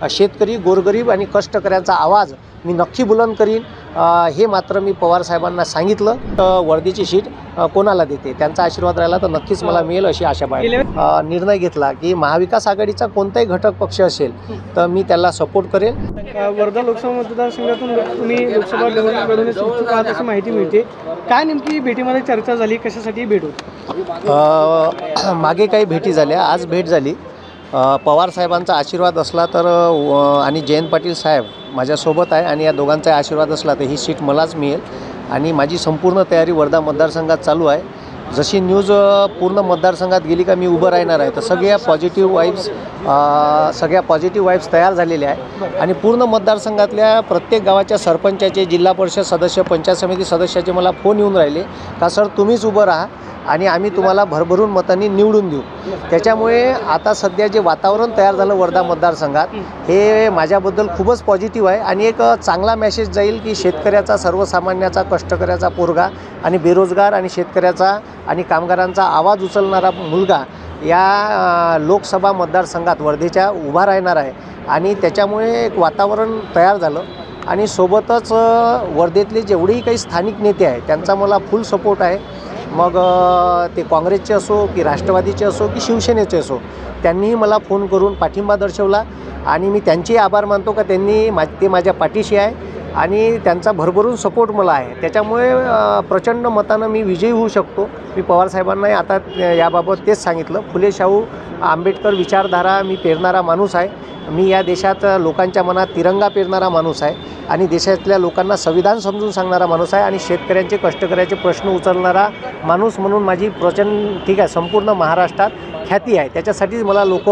शेतकरी, गोरगरीब आणि कष्टकऱ्यांचा आवाज मी नक्की बुलंद करीन, हे मात्र मी पवारसाहेबांना सांगितलं. वर्दीची सीट कोणाला देते त्यांचा आशीर्वाद राहिला तर नक्कीच मला मिळेल अशी आशा बाळगली. निर्णय घेतला की महाविकास आघाडीचा कोणताही घटक पक्ष असेल तर मी त्याला सपोर्ट करेन. वर्धा लोकसभा मतदारसंघातून तुम्ही लोकसभा लढवण्यास इच्छुक आहात अशी माहिती मिळते. काय नेमकी भेटीमध्ये चर्चा झाली, कशासाठी भेट होती? मागे काही भेटी झाल्या, आज भेट झाली. पवारसाहेबांचा आशीर्वाद असला तर आणि जयंत पाटील साहेब माझ्यासोबत आहे आणि या दोघांचा आशीर्वाद असला तर ही सीट मलाच मिळेल आणि माझी संपूर्ण तयारी वर्धा मतदारसंघात चालू आहे. जशी न्यूज पूर्ण मतदारसंघात गेली का मी उभं राहणार आहे तर सगळ्या पॉझिटिव्ह वाईब्स तयार झालेल्या आहे आणि पूर्ण मतदारसंघातल्या प्रत्येक गावाच्या सरपंचाचे, जिल्हा परिषद सदस्य, पंचायत समिती सदस्याचे मला फोन येऊन राहिले का सर तुम्हीच उभं राहा आणि आम्ही तुम्हाला भरभरून मतांनी निवडून देऊ. त्याच्यामुळे आता सध्या जे वातावरण तयार झालं वर्धा मतदारसंघात हे माझ्याबद्दल खूपच पॉझिटिव्ह आहे आणि एक चांगला मेसेज जाईल की शेतकऱ्याचा, सर्वसामान्याचा, कष्टकऱ्याचा पोरगा आणि बेरोजगार आणि शेतकऱ्याचा आणि कामगारांचा आवाज उचलणारा मुलगा या लोकसभा मतदारसंघात वर्धेच्या उभा राहणार आहे आणि त्याच्यामुळे एक वातावरण तयार झालं आणि सोबतच वर्धेतले जेवढेही काही स्थानिक नेते आहेत त्यांचा मला फुल सपोर्ट आहे. मग ते काँग्रेसचे असो की राष्ट्रवादीचे असो की शिवसेनेचे असो, त्यांनीही मला फोन करून पाठिंबा दर्शवला आणि मी त्यांचेही आभार मानतो का ते माझ्या पाठीशी आहे आणि त्यांचा भरभरून सपोर्ट मला आहे. त्याच्यामुळे प्रचंड मतानं मी विजयी होऊ शकतो. मी पवारसाहेबांनाही आता याबाबत तेच सांगितलं. फुले शाहू आंबेडकर विचारधारा मी पेरणारा माणूस आहे. मी या देशात लोकांच्या मनात तिरंगा पेरणारा माणूस आहे आणि देशातल्या लोकांना संविधान समजून सांगणारा माणूस आहे आणि शेतकऱ्यांचे, कष्टकऱ्याचे प्रश्न उचलणारा माणूस म्हणून माझी प्रचंड संपूर्ण महाराष्ट्रात ख्याती आहे. त्याच्यासाठीच मला लोक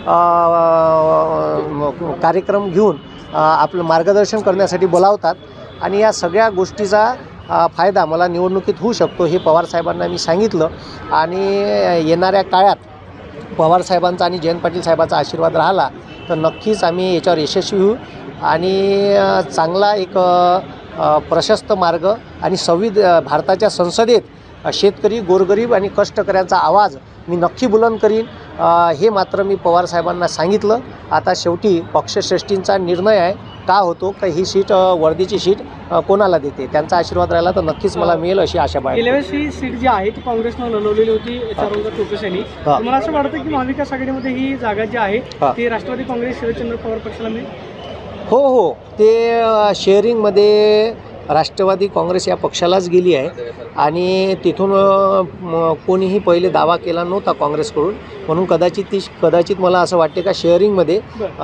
कार्यक्रम घेऊन आपलं मार्गदर्शन करण्यासाठी बोलावतात आणि या सगळ्या गोष्टीचा फायदा मला निवडणुकीत होऊ शकतो हे पवारसाहेबांना मी सांगितलं आणि येणाऱ्या काळात पवारसाहेबांचा आणि जयंत पाटील साहेबांचा आशीर्वाद राहिला तर नक्कीच आम्ही याच्यावर यशस्वी होऊ आणि चांगला एक प्रशस्त मार्ग आणि भारताच्या संसदेत शेतकरी, गोरगरीब आणि कष्टकऱ्यांचा आवाज मी नक्की बुलंद करीन, हे मात्र मी पवारसाहेबांना सांगितलं. आता शेवटी पक्षश्रेष्ठींचा निर्णय आहे का होतो का ही सीट, वर्दीची सीट कोणाला देते त्यांचा आशीर्वाद राहिला तर नक्कीच मला मिळेल अशी आशा बाळगली. गेल्या वेळेस ही सीट जी आहे ती काँग्रेसनं लढवलेली होती चौकशाने. मला असं वाटतं की महाविकास आघाडीमध्ये ही जागा जी आहे ती राष्ट्रवादी काँग्रेस, शरदचंद्र पवार पक्षाला मिळेल. हो, ते शेअरिंगमध्ये राष्ट्रवादी काँग्रेस या पक्षालाच गेली आहे आणि तिथून कोणीही पहिले दावा केला नव्हता काँग्रेसकडून, म्हणून कदाचित मला असं वाटते का शेअरिंगमध्ये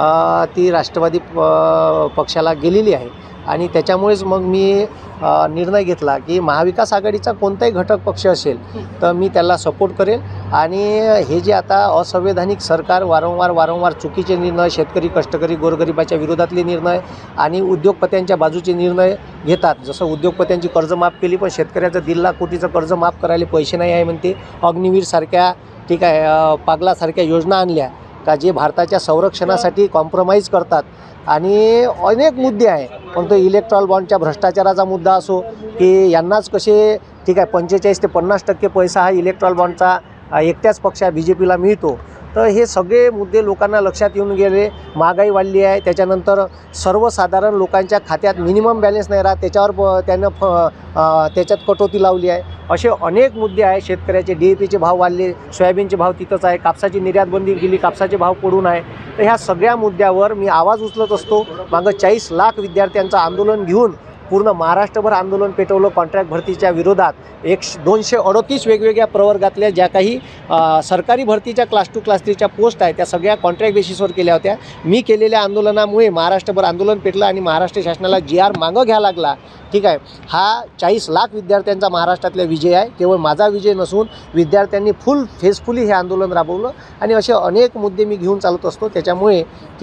ती राष्ट्रवादी पक्षाला गेलेली आहे आणि त्याच्यामुळेच मग मी निर्णय घेतला की महाविकास आघाडीचा कोणताही घटक पक्ष असेल तर मी त्याला सपोर्ट करेन आणि हे जे आता असंवैधानिक सरकार वारंवार चुकीचे निर्णय, शेतकरी, कष्टकरी, गोरगरिबाच्या विरोधातले निर्णय आणि उद्योगपत्यांच्या बाजूचे निर्णय घेतात. जसं उद्योगपत्यांची कर्ज माफ केली पण शेतकऱ्याचं 1.5 लाख कोटीचं कर्ज माफ करायला पैसे नाही आहे म्हणते. अग्निवीरसारख्या पागलासारख्या योजना आणल्या का जे भारताच्या संरक्षणासाठी कॉम्प्रोमाइज करतात आणि अनेक मुद्दे आहे. पण तो इलेक्ट्रॉल बॉन्डच्या भ्रष्टाचाराचा मुद्दा असो की यांनाच कसे 45 ते 50% पैसा हा इलेक्ट्रॉल बॉन्डचा एकट्याच पक्षा BJPला मिळतो. तर हे सगळे मुद्दे लोकांना लक्षात येऊन गेले. महागाई वाढली आहे, त्याच्यानंतर सर्वसाधारण लोकांच्या खात्यात मिनिमम बॅलन्स नाही राहत, त्याच्यावर त्याच्यात कटोती लावली आहे. असे अनेक मुद्दे आहे. शेतकऱ्याचे DAPचे भाव वाढले, सोयाबीनचे भाव तिथंच आहे, कापसाची निर्यात बंदी केली, कापसाचे भाव पडून आहे. तर ह्या सगळ्या मुद्द्यावर मी आवाज उचलत असतो. मागं 40 लाख विद्यार्थ्यांचं आंदोलन घेऊन पूर्ण महाराष्ट्रभर आंदोलन पेटवलं कॉन्ट्रॅक्ट भरतीच्या विरोधात. 238 वेगवेगळ्या प्रवर्गातल्या ज्या काही सरकारी भरतीच्या क्लास 2 क्लास 3च्या पोस्ट आहेत त्या सगळ्या कॉन्ट्रॅक्ट बेसिसवर केल्या होत्या. मी केलेल्या आंदोलनामुळे महाराष्ट्रभर आंदोलन पेटलं आणि महाराष्ट्र शासनाला GR मागं घ्यायला लागला. हा 40 लाख विद्यार्थ्यांचा महाराष्ट्रातला विजय आहे. केवळ माझा विजय नसून विद्यार्थ्यांनी फेसफुली हे आंदोलन राबवलं आणि असे अनेक मुद्दे मी घेऊन चालत असतो. त्याच्यामुळे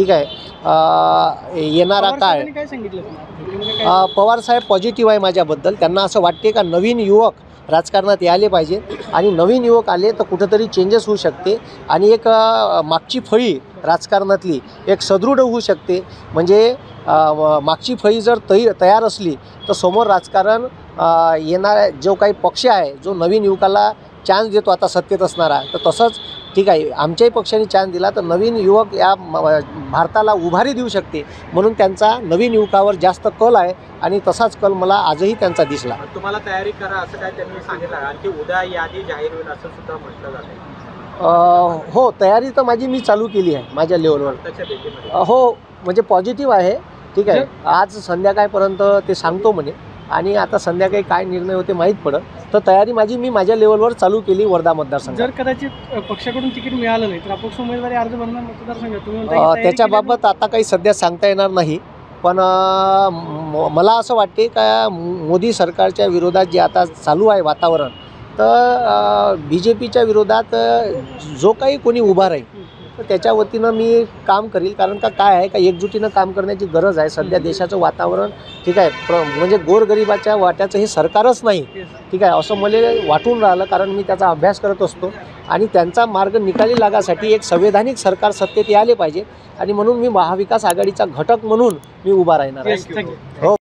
येणारा काळ पवारसाहेब पॉझिटिव्ह आहे माझ्याबद्दल. त्यांना असं वाटते का नवीन युवक राजकारणात यायले पाहिजे आणि नवीन युवक आले तर कुठंतरी चेंजेस होऊ शकते आणि एक मागची फळी राजकारणातली एक सदृढ होऊ शकते. म्हणजे मागची फळी जर तयार असली तर समोर राजकारण येणारा जो काही पक्ष आहे जो नवीन युवकाला चान्स देतो आता सत्तेत असणारा, तर तसंच ठीक आहे, आमच्याही पक्षाने चान्स दिला तर नवीन युवक या भारताला उभारी देऊ शकते, म्हणून त्यांचा नवीन युवकावर जास्त कल आहे आणि तसाच कल मला आजही त्यांचा दिसला. तुम्हाला तयारी करा असं काय त्यांनी सांगितलं, आणखी उद्या यादी जाहीर होईल असं सुद्धा म्हटलं जातं. हो, तयारी तर माझी मी चालू केली आहे माझ्या लेवलवर. त्याच्या भेटीमध्ये हो, म्हणजे पॉझिटिव्ह आहे. ठीक आहे, आज संध्याकाळपर्यंत ते सांगतो म्हणे आणि आता संध्याकाळी काय निर्णय होते माहीत पडत. तर तयारी मी माझ्या लेवलवर चालू केली वर्धा मतदारसंघात. जर कदाचित पक्षाकडून तिकीट मिळालं नाही तर अपक्ष उमेदवारी अर्ज भरणार मतदारसंघात तुम्ही म्हणता की तयारी त्याच्याबाबत आता काही सध्या सांगता येणार नाही, पण मला असं वाटते का मोदी सरकारच्या विरोधात जे आता चालू आहे वातावरण, तर BJPच्या विरोधात जो काही कोणी उभा राहील तर त्याच्या वतीनं मी काम करील. कारण का काय आहे का एकजुटीनं काम करण्याची गरज आहे सध्या. देशाचं वातावरण ठीक आहे, म्हणजे गोरगरिबाच्या वाट्याचं हे सरकारच नाही. ठीक आहे, असं मला वाटून राहिलं, कारण मी त्याचा अभ्यास करत असतो आणि त्यांचा मार्ग निकाली लागासाठी एक संवैधानिक सरकार सत्तेत यायला पाहिजे आणि म्हणून मी महाविकास आघाडीचा घटक म्हणून मी उभा राहणार आहे. थँक्यू. हो.